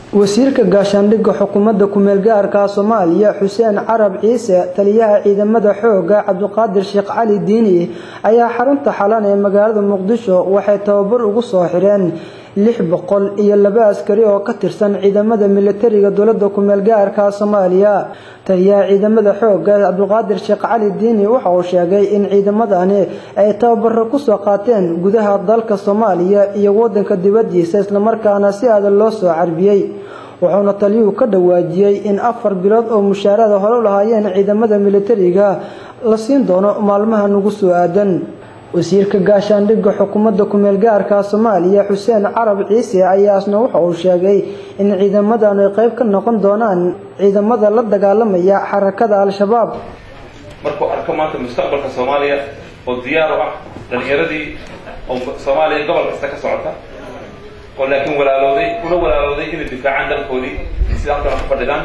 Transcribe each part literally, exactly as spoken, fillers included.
wasiirka gaashaandhigga xukuumadda ku-meelgaarka Soomaaliya Xuseen Carab Ciise taliyaha ciidamada xooga Cabdiqaadir Sheekh Cali Diini ayaa xarunta xalan ee magaalada Muqdisho waxay tababar ugu soo xireen lix boqol iyo laba askari oo ka tirsan ciidamada militariga dowladda ku-meelgaarka Soomaaliya. taliyaha ciidamada xooga Cabdiqaadir Sheekh Cali Diini waxa uu sheegay in ciidamadani ay tababar ku soo qaateen gudaha dalka Soomaaliya iyo wadanka dibaddiisa isla markaana si aad loo soo carbiyay. wuxuuna taliyuhu ka dhawaajiyay in afar bilood oo mushaarada hore u lahaayeen ciidamada militariga la siin doono maalmaha ugu soo aadan. wasiirka gaashaandhigga xukuumadda ku-meelgaarka Soomaaliya Xuseen Carab Ciise ayaa isna waxa uu sheegay in ciidamadan ay qayb ka noqon doonaan ciidamada la dagaalamaya xarakada Al-Shabaab. markuu arko maanta mustaqbalka Soomaaliya oo diyaar u ah dhalinyaradii oo Soomaaliya gobol kasta ka socota oo laakiin walaalooday una walaalooday inay difaacaan dalkoodii sida halkan ku fadhidaan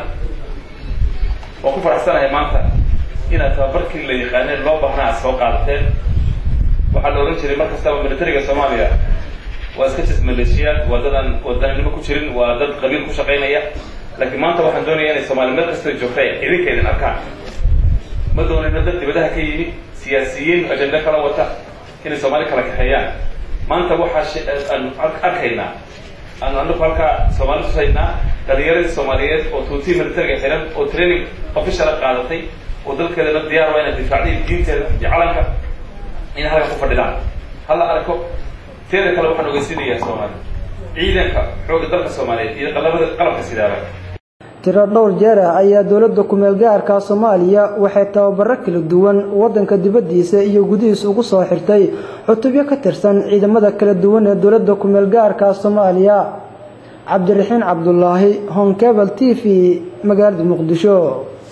oo ku faraxsanahay maanta inaad tababarkii la yaqaaneen loo baahnaa soo qaadateen. waxaa la oran jiray markastaba militariga Soomaaliya waa iska tis maleeshiyaad wadadan wadanimo ku jirin waa dad qabiil ku shaqeynaya laakiin maanta waxaan doonayaa inay Soomaaliya meel kasta joogtay idinkeedin arkaan ma doonayno dad dibadaha ka yimid siyaasiyiin ajenda kala wata inay Soomaaliya kala kaxeeyaan. maanta waxaan arkaynaa aan anagu halka Soomaaliya saynaa dhalinyarada Soomaaliyeed oo tuutii militariga xiran oo training official qaadatay oo dalkeeda diyaar waa inay difaacdaan diinteeda iyo calanka in halka ku fadhidaan. hal arko teeda kale waxaan ogeysiinayaa Soomaaliya ciidanka xoogga dalka Soomaaliyeed iyo qalabada qalabka sidaaba tiro dhowr jeer ayaa dowladda ku-meelgaarka Soomaaliya waxay tababaro kala duwan wadanka dibaddiisa iyo gudihiisa ugu soo xirtay cutubyo ka tirsan ciidamada kala duwan ee dowladda ku-meelgaarka Soomaaliya. Cabdiraxiin Cabdullaahi, Home Cable T V, magaalada Muqdisho.